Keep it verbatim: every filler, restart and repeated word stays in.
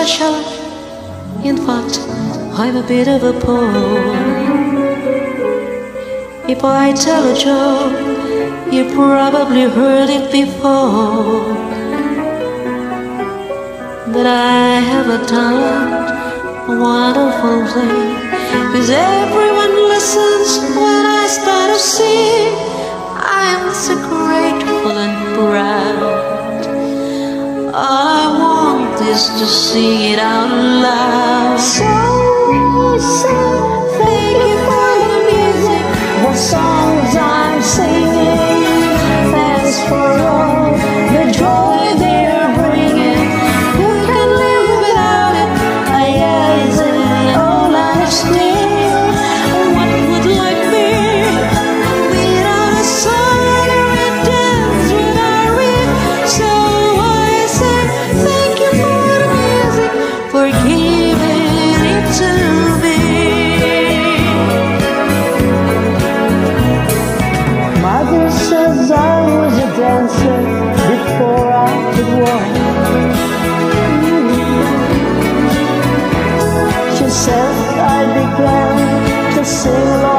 special. In fact, I'm a bit of a poet. If I tell a joke, you probably heard it before. But I have a talent, a wonderful thing, 'cause everyone listens when I start to sing. I am so grateful and proud. All I want is to sing it out loud. So, so thank you for the music, the songs I'm singing. Thanks for all the joy they're bringing. Who can live without it? I guess in all honesty, what would like me without a song or a dance without it? So I say thank you for the music, for giving it to me. Mother says I was a dancer before I could walk. She said I began to sing along.